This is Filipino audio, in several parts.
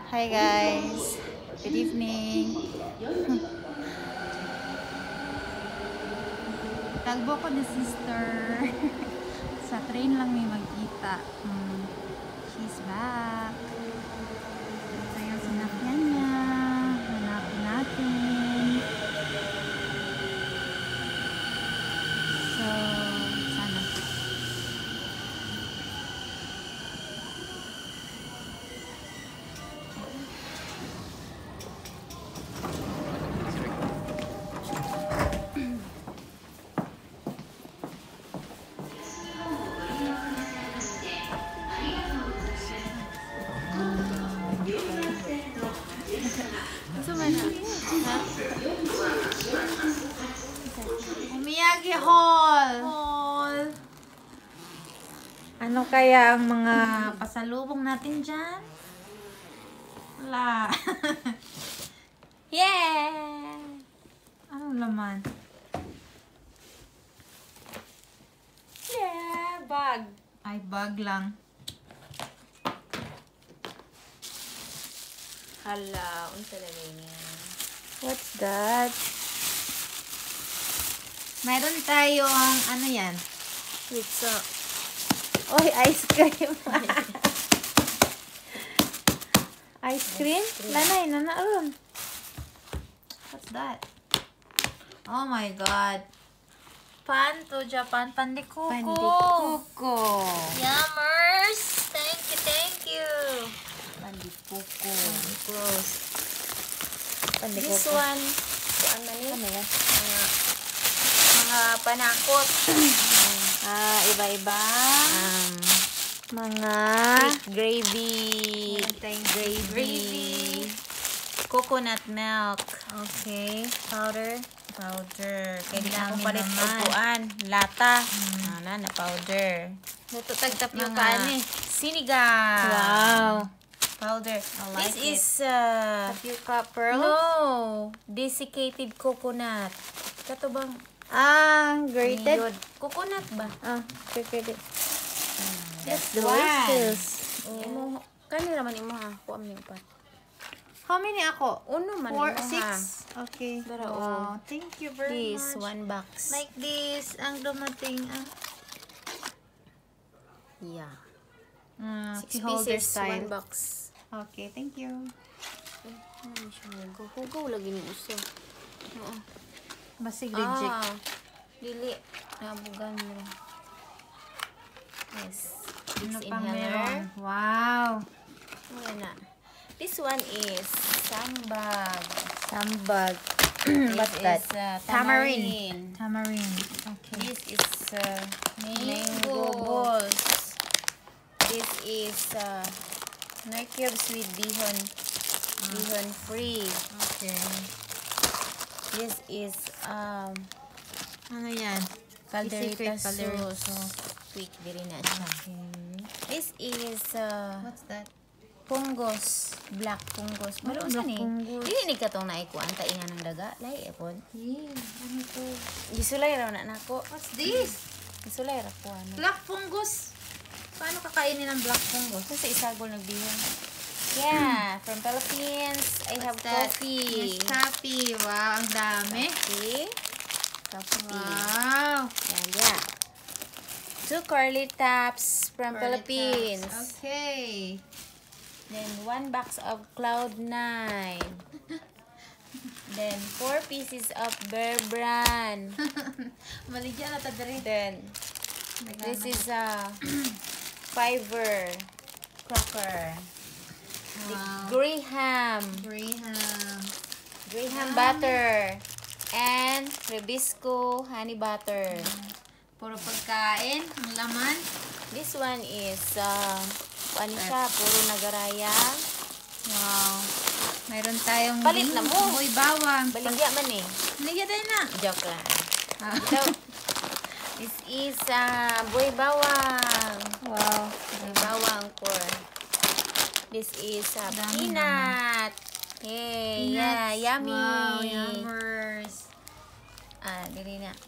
Hi guys, good evening. Tagbo ko ni sister. Sa train lang may magkita. She's back. Ito yung sinakyan niya. Hanapin natin. So, sana. Umiyagi Haul! Ano kaya ang mga pasalubong natin dyan? Wala. Yeah! Anong laman? Yeah, bag. Ay, bag lang. Hala, unsa talaga niya. What's that? Mayroon tayong, ano yan? Pizza. Oy, ice cream. Ice cream? Lanay, nanaon. What's that? Oh my God. Pan to Japan. Pandikuko. Pandikuko. Yummers. Thank you. Pandikuko. Gross. Pandikuko. This one, ano ni? Ano yan? Mga panakot. Iba-iba. Mga Gravy. gravy. Coconut milk. Okay. Powder. Kaya di Ang na akong dami palit naman. upuan. Lata. Na powder. Ito tagtapyo Mga ka ni. sinigang. Wow. Powder. I like This is Tapioca pearl? no, desiccated coconut. Kato bang Grated? Yod. Coconut ba? Pwede. That's delicious. Imo kanira man imo ha. Kuam ni upat. How many ako? Uno man 4, imo 6? ha. Okay. Dara, Wow. Thank you very This much. one box. Like this, ang dumating. Yeah. 6 holder pieces, style. 1 box. Okay, thank you. Ano siya hugaw? Hugaw lagi ni uso. Oo. Basig reject. Dili. Nabugan mo. Yes. Ano This pang inhaler. meron? Wow. Ayan na. This one is sandbag. Sambag. This What's that? is Tamarind. Tamarind. Okay. This is mango balls. This is cubes with bihon free. Okay. This is Ano yan? calderita Calderita sauce. Quick, diri na siya. Okay. This is What's that? punggos. Black punggos. Oh, Pero black saan eh? punggos. Dili ni katong naikuan ta inga ng daga. Lahi epon. Yeah. Ano to? Gisulay raw na nako. What's this? Gisulay ra ko ano. Black fungus. Paano kakainin ng black fungus? Sa isagol nagbihon. Yeah, from Philippines. I have coffee. Yes, coffee. Wow, ang dami. Coffee. Coffee. Wow. Yan, yeah. 2 curly taps from Philippines. Okay. Then 1 box of Cloud9. Then 4 pieces of Bear Brand. Maligyan na tadari. Then this is a fiber cracker. Wow. Graham Graham. butter and Rebisco honey butter. Puro pagkain. Ang laman. This one is ano siya, puro nagaraya. Wow. Mayroon tayong Palit na mo. Uy, bawang. Baligya man eh. Maligyan tayo na. Joke lang. Joke. This is boy bawang. Wow. Boy bawang for. This is Dami peanut. Hey, yeah, yummy. Wow, yummers. Dili na.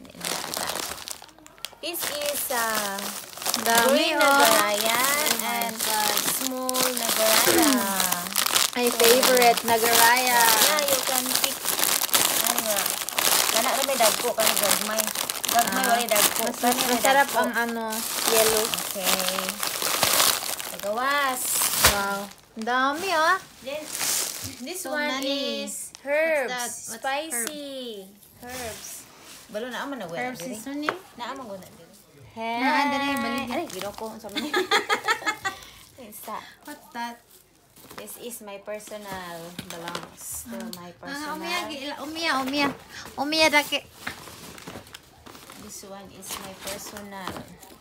This is Dami, green oh. nagaraya Oh my and small nagaraya. My favorite, Nagaraya. Yeah, you can pick. Ano nga. Kana ra may dagko kani gagmay. Gagmay wala dagko. Kani ra Masarap dagko. ang yellow. Okay. Tagawas. Wow. Ang dami ah. Then this So one many. is herbs. What's that? What's Spicy. Herbs. Balo na man na wala. Herb seasoning. Na man guna diri. Naan diri balik. Ay, ginoko sa man. Isa. What's that? This is my personal belongs to my personal. Umiya dake. This one is my personal.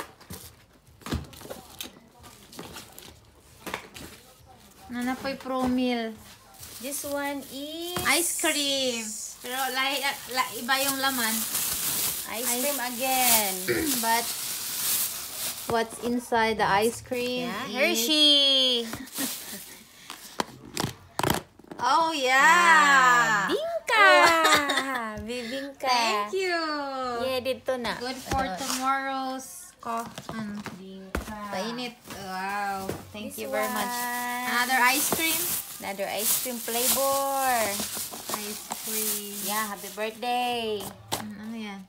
Nanapoy promil. This one is Ice cream. Pero iba yung laman. ice cream again. But what's inside the ice cream? Yeah, is- Hershey. Oh yeah. Bingka. Bibingka. Thank you. Yeah, dito na. Good for tomorrow's Bingka. painit. Wow. Thank This you very much. one. Another ice cream. Another ice cream flavor. Ice cream. Yeah, happy birthday. Ano yan?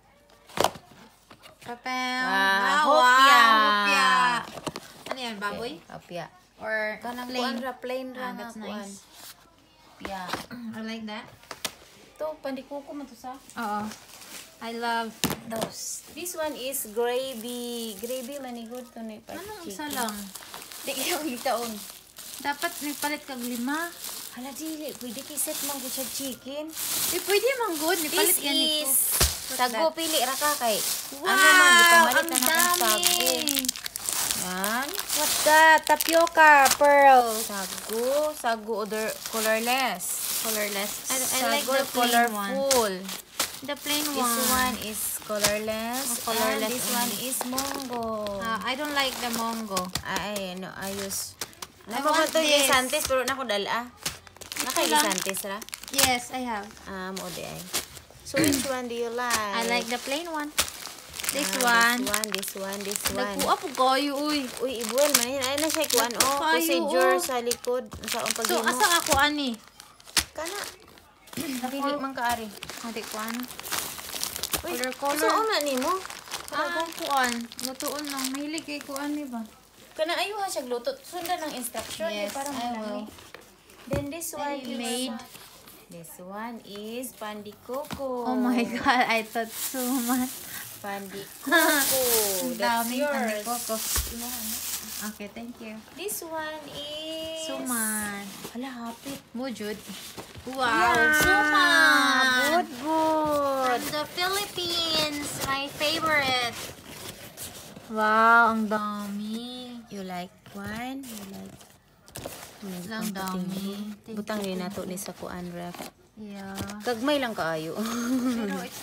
Papel. Wow, hopya. Hopya. Ano yan? Baboy? Hopya. Or Kanang plain? kuan ra plain ra nga That's kuan. nice. Yeah. I like that. To pandikuko man to sa. Oo. I love Those. This one is gravy. Gravy manigod to ni pa. anong isa lang? Di kayo gitaon. Dapat nagpalit kag 5. Hala dili, pwede kiset man gud sa chicken. Pwede man good. Nipalit This yan is ito. sago pili ra ka kay. Wow! Ano man gipamalit Ang na ng dami! sago. Yan. What's that? Tapioca, pearl. Sago other colorless. Colorless. I like Sago the plain one. colorful. The plain one. This one is colorless. Oh, colorless And this one is mango. I don't like the mango. No, I use. I Ano ba want to this. Lisantes pero nako dala. Naka lang. Lisantes ra. Yes, I have. Mo di ay. So which one do you like? I like the plain one. This Ah, one. This one. Nagkuha po kayo, uy. Uy, ibuel man yan. Ay na siya kuan Kayo, procedure oh. sa likod sa So, paghimo. asa ako ani? Kana. Dili man kaari. Adi ko ano? Uy, Color. so una nimo. Kuan. Lutuon lang. Mahilig kay kuan, di ba? Kana ayo ha siya luto. Sundan ng instruction Yes, para I malami. will. Then this one I is made. This one is pandikoko. Oh my God, I thought so much. Pandikoko. Ang That's daming yours. pandikoko. Okay, thank you. This one is Suman. Hala, hapit. Mujud. Wow, Wow, suman. Good. From the Philippines, my favorite. Wow, ang dami. You like one? You like Lang dami. Thank Butang you. rin nato ni sa kuan ref. Yeah. Gagmay lang kaayo. Pero it's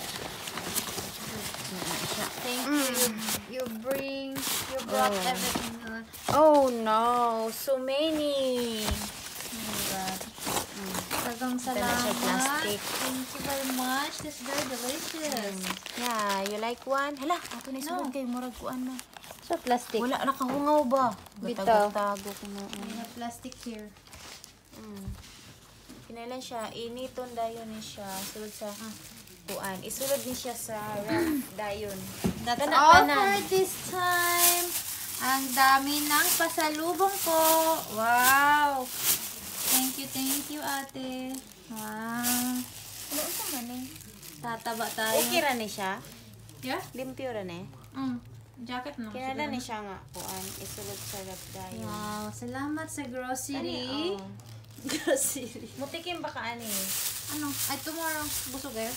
thank you. You brought Oh. everything. Oh no, so many. Oh my God. Tagang Ito na siya, salamat. plastic. Thank you very much. This is very delicious. Yeah, you like one? Hala, ato ni No. sugod kay murag kuan na. So plastic. Wala nakahungaw ba? Bitaw. Tago ko na. We have plastic here. Kinailan siya, initon dayon ni siya. Sulod sa kuan. Isulod ni siya sa ref dayon. That's Kana- all kana. for this time. Ang dami ng pasalubong ko. Wow. Thank you, ate. Wow. Ano unsa man eh? Tataba tayo. Okay ra ni siya. Yeah? Limpyo ra ni. Jacket no. Kinailan ni siya nga kuan. Isulod sa ref dayon. Wow. Salamat sa grocery. Ani, oh. Grocery. Mutikim ba ka ani? Ano? Ay, tomorrow. Busog eh.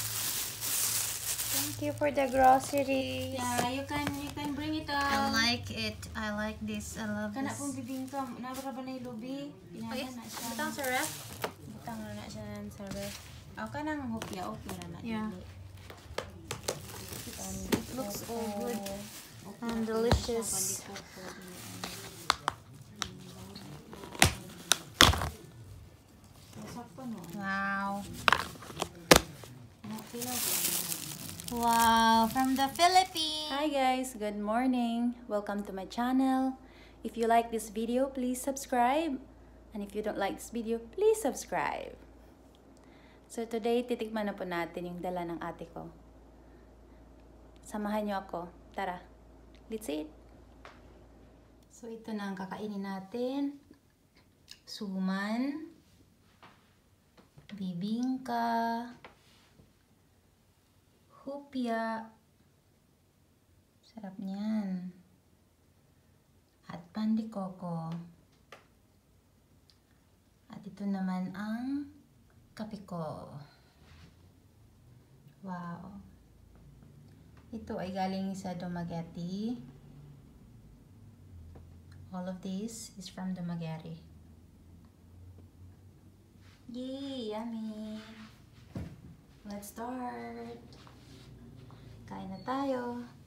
Thank you for the grocery. Yeah, you can bring it I up. like it. I like this. I love Kana this. pong bibingka, nabara ba na yung lubi? Okay. Pinala na siya. Butang sa ref. Butang na siya sa ref. Aw ka nang hopya, okay na na. Yeah. dili. It looks all good Okay. and delicious. Wow. Wow, from the Philippines. Hi guys, good morning. Welcome to my channel. If you like this video, please subscribe. And if you don't like this video, please subscribe. So today, titikman na po natin yung dala ng ate ko. Samahan niyo ako. Tara, let's eat! So ito na ang kakainin natin. Suman, bibingka, hupya, sarap niyan, at pandikoko. At ito naman ang kape ko. Wow! Ito ay galing sa Dumaguete. All of this is from Dumaguete. Yay! Yummy! Let's start! Kain na tayo!